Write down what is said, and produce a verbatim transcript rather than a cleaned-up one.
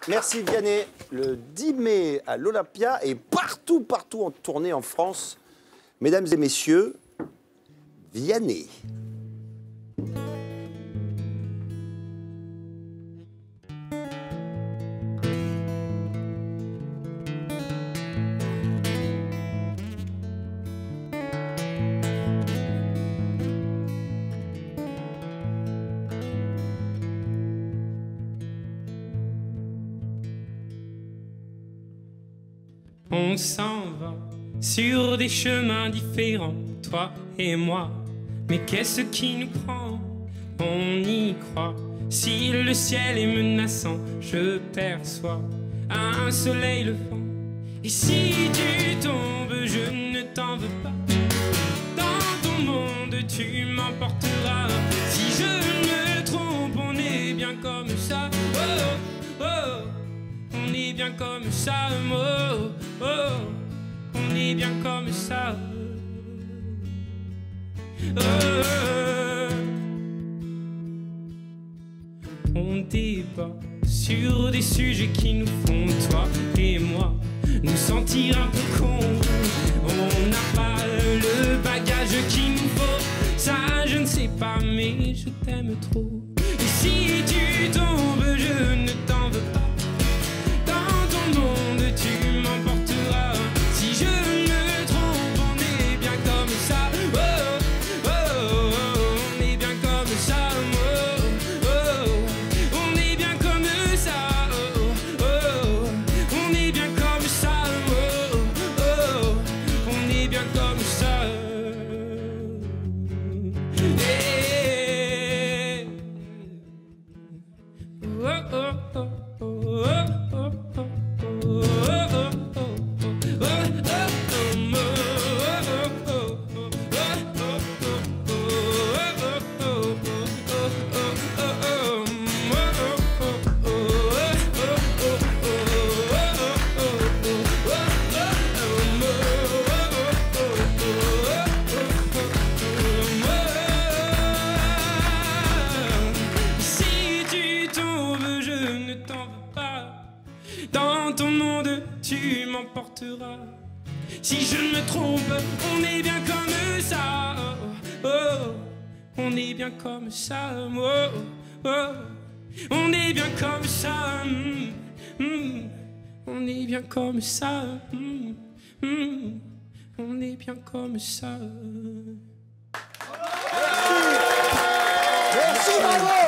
Merci Vianney. Le dix mai à l'Olympia et partout, partout en tournée en France. Mesdames et messieurs, Vianney. On s'en va sur des chemins différents, toi et moi. Mais qu'est-ce qui nous prend? On y croit. Si le ciel est menaçant, je perçois un soleil levant. Et si tu tombes, je ne t'en veux pas. Dans ton monde, tu m'emporteras. Si je me trompe, on est bien comme ça. Oh, oh. On est bien comme ça, oh, oh, on est bien comme ça. Oh, oh. On débat sur des sujets qui nous font, toi et moi, nous sentir un peu cons. On n'a pas le bagage qu'il nous faut, ça je ne sais pas, mais je t'aime trop. Et si tu tombes, je ne t'en veux pas. Monde, tu m'emporteras. Si je me trompe, on est bien comme ça. Oh, oh, oh, on est bien comme ça. Oh, oh, on est bien comme ça. Oh, oh, on est bien comme ça. Oh, oh, on est bien comme ça. Hey. Oh, oh, oh, oh, oh, oh. Dans ton monde, tu m'emporteras. Si je ne me trompe, on est bien comme ça. Oh, oh, on est bien comme ça. Oh, oh, on est bien comme ça. Mm, mm, on est bien comme ça. Mm, mm, on est bien comme ça. Merci, bravo.